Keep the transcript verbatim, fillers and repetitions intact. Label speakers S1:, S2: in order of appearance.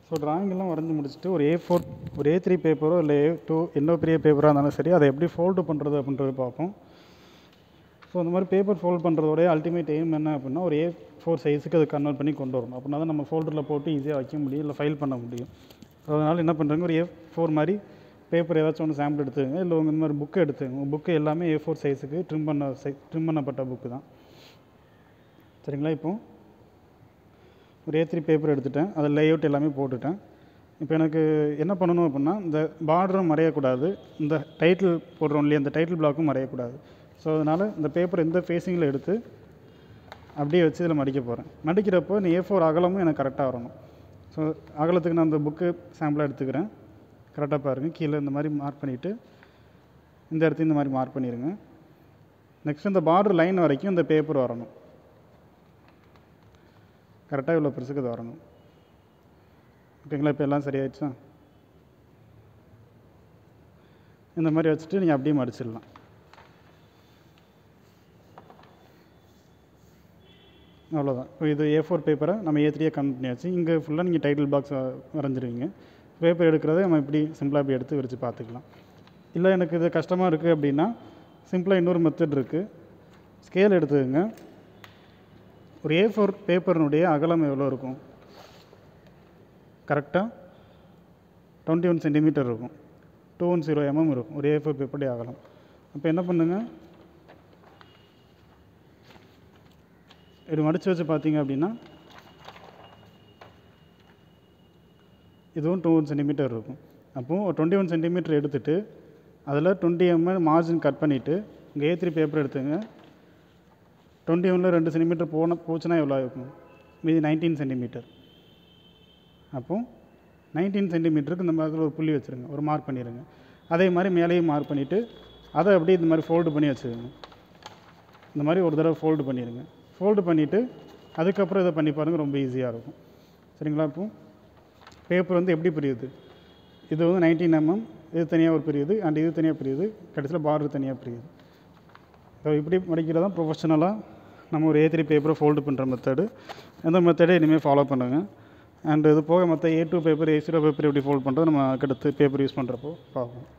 S1: So ட்ராயிங்கெல்லாம் வரைஞ்சி முடிச்சுட்டு ஒரு ஏ ஃபோர் ஒரு ஏ த்ரீ பேப்பரோ இல்லை ஏ டூ என்ன பெரிய பேப்பராக இருந்தாலும் சரி அதை எப்படி ஃபோல்டு பண்ணுறது அப்படின்றது பார்ப்போம். ஸோ இந்த மாதிரி பேப்பர் ஃபோல்ட் பண்ணுறதோடைய அல்டிமேட் எய்ம் என்ன அப்படின்னா ஒரு ஏ ஃபோர் சைஸுக்கு அதை கன்வெர்ட் பண்ணி கொண்டு வரணும். அப்படின்னா தான் நம்ம ஃபோல்டரில் போட்டு ஈஸியாக வைக்க முடியும், இல்லை ஃபைல் பண்ண முடியும். ஸோ அதனால் என்ன பண்ணுறாங்க, ஒரு ஏ ஃபோர் மாதிரி பேப்பர் ஏதாச்சும் ஒன்று சாம்பிள் எடுத்துக்கோங்க, இல்லை உங்கள் இந்த மாதிரி புக்கு எடுத்துக்கோங்க. உங்கள் புக்கு எல்லாமே ஏ ஃபோர் சைஸுக்கு ட்ரிம் பண்ண சை ட்ரிம் பண்ணப்பட்ட புக்கு தான். சரிங்களா? இப்போது ஒரு ஏ த்ரீ பேப்பர் எடுத்துட்டேன், அதை லேஅவுட் எல்லாமே போட்டுட்டேன். இப்போ எனக்கு என்ன பண்ணணும் அப்படின்னா, இந்த பார்டரும் மறையக்கூடாது, இந்த டைட்டில் போடுறோம் இல்லையா, இந்த டைட்டில் பிளாக்கும் மறையக்கூடாது. ஸோ அதனால் இந்த பேப்பர் எந்த ஃபேஸிங்கில் எடுத்து அப்படியே வச்சு இதில் மடிக்க போகிறேன். மடிக்கிறப்போ இந்த ஏ ஃபோர் அகலமும் எனக்கு கரெக்டாக வரணும். ஸோ அகலத்துக்கு நான் அந்த புக்கு சாம்பிளாக எடுத்துக்கிறேன். கரெக்டாக பாருங்கள், கீழே இந்த மாதிரி மார்க் பண்ணிவிட்டு இந்த இடத்தையும் இந்த மாதிரி மார்க் பண்ணிடுங்க. நெக்ஸ்ட் இந்த பார்டர் லைன் வரைக்கும் இந்த பேப்பர் வரணும். கரெக்டாக இவ்வளோ பெருசுக்கு அது வரணும். ஓகேங்களா? இப்போ எல்லாம் சரியாயிடுச்சா? இந்த மாதிரி வச்சுட்டு நீங்கள் அப்படியே மடிச்சிடலாம். அவ்வளோதான். இப்போ இது ஏ ஃபோர் பேப்பரை நம்ம ஏ த்ரீயை கன்வெர்ட் பண்ணியாச்சு. இங்கே ஃபுல்லாக நீங்கள் டைட்டில் பாக்ஸ் வரைஞ்சிருவீங்க. பேப்பர் எடுக்கிறத நம்ம இப்படி சிம்பிளாக இப்படி எடுத்து விரித்து பார்த்துக்கலாம். இல்லை எனக்கு இது கஷ்டமாக இருக்குது அப்படின்னா சிம்பிளாக இன்னொரு மெத்தட் இருக்குது. ஸ்கேல் எடுத்துக்கோங்க. ஒரு ஏ ஃபோர் பேப்பர்னுடைய அகலம் எவ்வளோ இருக்கும்? கரெக்டாக டுவெண்ட்டி ஒன் சென்டிமீட்டர் இருக்கும். டூ ஒன் ஜீரோ எம்எம் இருக்கும் ஒரு ஏ ஃபோர் பேப்பருடைய அகலம். அப்போ என்ன பண்ணுங்கள், இது மடித்து வச்சு பார்த்தீங்க அப்படின்னா இதுவும் டூ ஒன் சென்டிமீட்டர் இருக்கும். அப்போது டுவெண்ட்டி ஒன் சென்டிமீட்டர் எடுத்துகிட்டு அதில் டுவெண்ட்டி எம்எம் மார்ஜின் கட் பண்ணிவிட்டு இங்கே ஏ த்ரீ பேப்பர் எடுத்துங்க. டுவெண்ட்டி ஒனில் ரெண்டு சென்டிமீட்டர் போன போச்சுன்னா எவ்வளோ இருக்கும்? மீதி நைன்டீன் சென்டிமீட்டர். அப்போது நைன்டீன் சென்டிமீட்டருக்கு இந்த மாதிரி ஒரு புள்ளி வச்சுருங்க, ஒரு மார்க் பண்ணிடுங்க. அதே மாதிரி மேலேயும் மார்க் பண்ணிவிட்டு அதை அப்படியே இந்த மாதிரி ஃபோல்டு பண்ணி வச்சுருங்க. இந்த மாதிரி ஒரு தடவை ஃபோல்டு பண்ணிடுங்க. ஃபோல்டு பண்ணிவிட்டு அதுக்கப்புறம் இதை பண்ணி பாருங்கள், ரொம்ப ஈஸியாக இருக்கும். சரிங்களா? இப்போது பேப்பர் வந்து எப்படி பிரியுது? இது வந்து நைன்டீன் எம்எம், இது தனியாக ஒரு பிரியுது, அண்ட் இது தனியாக பிரியுது, கடைசியில் பார்டர் தனியாக பிரியுது. ஸோ இப்படி மடிக்கிறதான் ப்ரொஃபஷனலாக நம்ம ஒரு ஏ த்ரீ பேப்பரை ஃபோல்டு பண்ணுற மெத்தடு. அந்த மெத்தடை இனிமேல் ஃபாலோ பண்ணுங்கள். அண்ட் இது போக மற்ற A two paper, A zero paper எப்படி ஃபோல்ட் பண்ணுறது நம்ம அடுத்து பேப்பர் யூஸ் பண்ணுறப்போ பார்ப்போம்.